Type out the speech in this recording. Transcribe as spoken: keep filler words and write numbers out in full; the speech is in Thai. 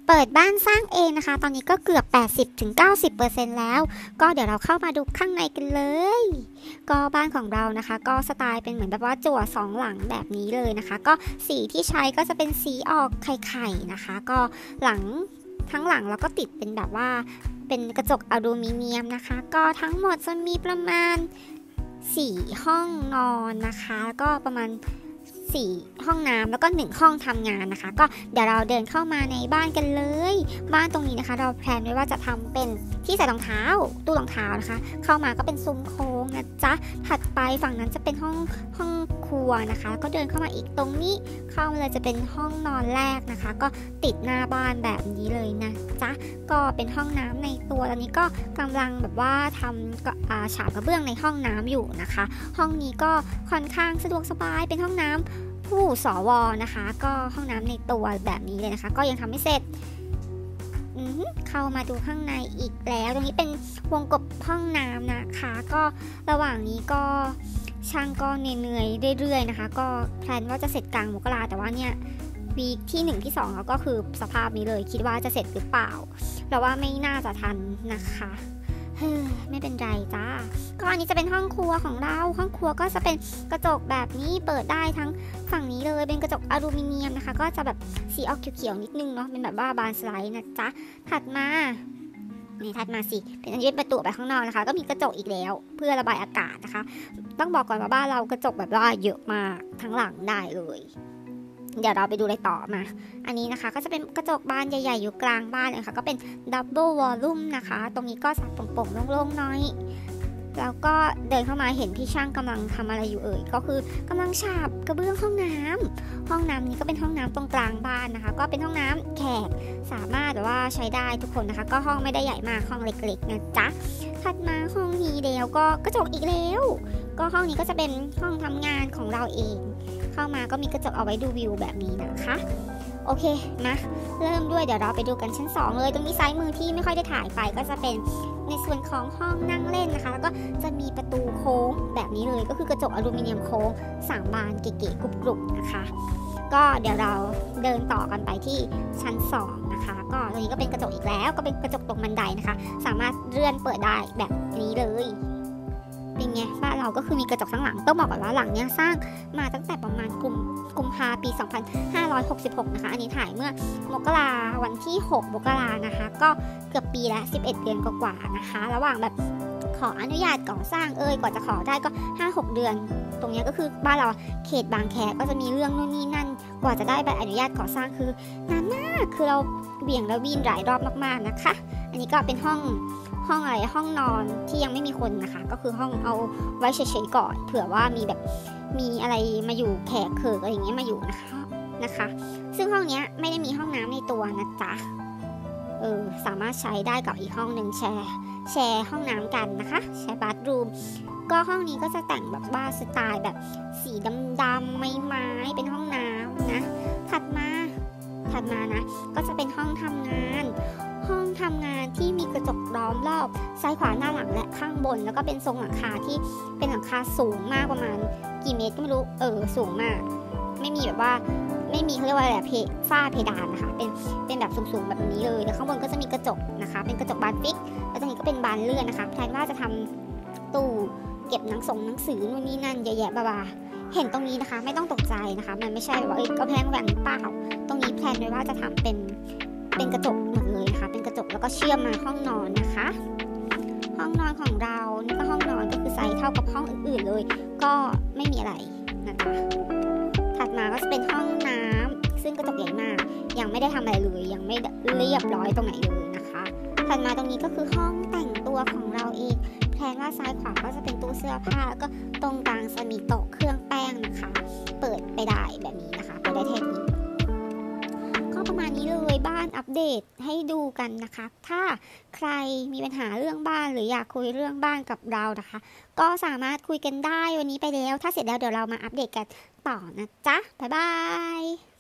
เปิดบ้านสร้างเองนะคะตอนนี้ก็เกือบ แปดสิบถึงเก้าสิบเปอร์เซ็นต์ แล้วก็เดี๋ยวเราเข้ามาดูข้างในกันเลยก็บ้านของเรานะคะก็สไตล์เป็นเหมือนแบบว่าจั่วสองหลังแบบนี้เลยนะคะก็สีที่ใช้ก็จะเป็นสีออกไข่ๆนะคะก็หลังทั้งหลังแล้วก็ติดเป็นแบบว่าเป็นกระจกอลูมิเนียมนะคะก็ทั้งหมดจะมีประมาณสี่ห้องนอนนะคะก็ประมาณสี่ห้องน้ำแล้วก็หนึ่งห้องทำงานนะคะก็เดี๋ยวเราเดินเข้ามาในบ้านกันเลยบ้านตรงนี้นะคะเราแพลนไว้ว่าจะทำเป็นที่ใส่รองเท้าตู้รองเท้านะคะเข้ามาก็เป็นซุ้มโค้งนะจ๊ะถัดไปฝั่งนั้นจะเป็นห้องห้องครัวนะคะก็เดินเข้ามาอีกตรงนี้เข้ามาเลยจะเป็นห้องนอนแรกนะคะก็ติดหน้าบ้านแบบนี้เลยนะจ๊ะก็เป็นห้องน้ำในตัวตอนนี้ก็กำลังแบบว่าทำฉาบกระเบื้องในห้องน้ำอยู่นะคะห้องนี้ก็ค่อนข้างสะดวกสบายเป็นห้องน้ำผู้สวนะคะก็ห้องน้ำในตัวแบบนี้เลยนะคะก็ยังทำไม่เสร็จเข้ามาดูข้างในอีกแล้วตรงนี้เป็นวงกบห้องน้ำนะคะก็ระหว่างนี้ก็ช่างก็เหนื่อยๆเรื่อยๆนะคะก็แพลนว่าจะเสร็จกลางมกราแต่ว่าเนี่ยวีคที่หนึ่งที่สองแล้วก็คือสภาพนี้เลยคิดว่าจะเสร็จหรือเปล่าแต่ว่าไม่น่าจะทันนะคะไม่เป็นไรจ้าก็อันนี้จะเป็นห้องครัวของเราห้องครัวก็จะเป็นกระจกแบบนี้เปิดได้ทั้งฝั่งนี้เลยเป็นกระจกอลูมิเนียมนะคะก็จะแบบสีออกเขียวๆนิดนึงเนาะเป็นแบบว่าบานสไลด์นะจ๊ะถัดมานี่ถัดมาสิเป็นอันยึดประตูไปข้างนอกนะคะก็มีกระจกอีกแล้วเพื่อระบายอากาศนะคะต้องบอกก่อนว่าบ้านเรากระจกแบบว่าเยอะมากทั้งหลังได้เลยเดี๋ยวเราไปดูอะไรต่อมาอันนี้นะคะก็จะเป็นกระจกบานใหญ่ๆอยู่กลางบ้านเลยค่ะก็เป็นดับเบิลวอลลุ่มนะคะตรงนี้ก็สับโป่งๆโล่งๆน้อยแล้วก็เดินเข้ามาเห็นพี่ช่างกำลังทำอะไรอยู่เอ่ยก็คือกำลังฉาบกระเบื้องห้องน้ำห้องน้ำนี้ก็เป็นห้องน้ำตรงกลางบ้านนะคะก็เป็นห้องน้ำแขกสามารถแบบว่าใช้ได้ทุกคนนะคะก็ห้องไม่ได้ใหญ่มากห้องเล็กๆนะจ๊ะถัดมาห้องนี้เดียวก็กระจกอีกแล้วก็ห้องนี้ก็จะเป็นห้องทำงานของเราเองเข้ามาก็มีกระจกเอาไว้ดูวิวแบบนี้นะคะโอเคมาเริ่มด้วยเดี๋ยวเราไปดูกันชั้นสองเลยตรงนี้ซ้ายมือที่ไม่ค่อยได้ถ่ายไปก็จะเป็นในส่วนของห้องนั่งเล่นนะคะแล้วก็จะมีประตูโค้งแบบนี้เลยก็คือกระจกอลูมิเนียมโค้งสามบานเก๋ๆกรุบๆนะคะก็เดี๋ยวเราเดินต่อกันไปที่ชั้นสองนะคะก็ตรงนี้ก็เป็นกระจกอีกแล้วก็เป็นกระจกตรงบันไดนะคะสามารถเลื่อนเปิดได้แบบนี้เลยเป็นไงบ้านเราก็คือมีกระจกทั้งหลังต้องบอกก่อนว่าหลังเนี้ยสร้างมาตั้งแต่ประมาณกุมกุมภาปีสองพันห้าร้อยหกสิบหกนะคะอันนี้ถ่ายเมื่อมกราวันที่หกมกรานะคะก็เกือบปีละสิบเอ็ดเดือนกว่าๆนะคะระหว่างแบบขออนุญาตก่อสร้างเอ่ยกว่าจะขอได้ก็ ห้าหก เดือนตรงนี้ก็คือบ้านเราเขตบางแคก็จะมีเรื่องนู่นนี่นั่นกว่าจะได้ใบอนุญาตก่อสร้างคือนานมากคือเราเบี่ยงแล้ววีนหลายรอบมากๆนะคะอันนี้ก็เป็นห้องห้องอะไรห้องนอนที่ยังไม่มีคนนะคะก็คือห้องเอาไว้เฉยๆก่อนเผื่อว่ามีแบบมีอะไรมาอยู่แขกเขิกอะไรอย่างเงี้ยมาอยู่นะคะนะคะซึ่งห้องนี้ไม่ได้มีห้องน้ำในตัวนะจ๊ะเออสามารถใช้ได้กับอีกห้องหนึ่งแชร์แชร์ห้องน้ำกันนะคะแชร์บาธรูมก็ห้องนี้ก็จะแต่งแบบว่าสไตล์แบบสีดำๆไม้ๆเป็นห้องน้ำนะถัดมาถัดมานะก็จะเป็นห้องทำงานห้องทำงานที่มีกระจกล้อมรอบซ้ายขวาหน้าหลังและข้างบนแล้วก็เป็นทรงหลังคาที่เป็นหลังคาสูงมากประมาณกี่เมตรก็ไม่รู้เออสูงมากไม่มีแบบว่าไม่มีเขาเรียกว่าอะไรเพฝ้าเพดานนะคะเป็นเป็นแบบสูงๆแบบนี้เลยแล้วข้างบนก็จะมีกระจกนะคะเป็นกระจกบานฟิกแล้วตรงนี้ก็เป็นบานเลื่อนนะคะแทนว่าจะทำตู้เก็บหนังส่งหนังสือนู่นนี่นั่นเยอะแยะบ้าๆเห็นตรงนี้นะคะไม่ต้องตกใจนะคะมันไม่ใช่แบบว่าเอ้ยก็แพลนแบบนี้เปล่าตรงนี้แพลนไว้ว่าจะทำเป็นเป็นกระจกหมดเลยนะคะเป็นกระจกแล้วก็เชื่อมมาห้องนอนนะคะห้องนอนของเรานี่ก็ห้องนอนก็คือไซส์เท่ากับห้องอื่นๆเลยก็ไม่มีอะไรนะคะถัดมาก็จะเป็นห้องน้ำซึ่งกระจกใหญ่มากยังไม่ได้ทำอะไรเลยยังไม่เรียบร้อยตรงไหนเลยนะคะถัดมาตรงนี้ก็คือห้องแต่งตัวของเราเองแพลนว่าซ้ายขวาก็จะเป็นตู้เสื้อผ้าแล้วก็ตรงกลางจะมีโต๊ะเครื่องแป้งนะคะเปิดไปได้แบบนี้นะคะเปิดได้แค่นี้ประมาณนี้เลยบ้านอัปเดตให้ดูกันนะคะถ้าใครมีปัญหาเรื่องบ้านหรืออยากคุยเรื่องบ้านกับเรานะคะก็สามารถคุยกันได้วันนี้ไปแล้วถ้าเสร็จแล้วเดี๋ยวเรามาอัปเดตกันต่อนะจ๊ะบ๊ายบาย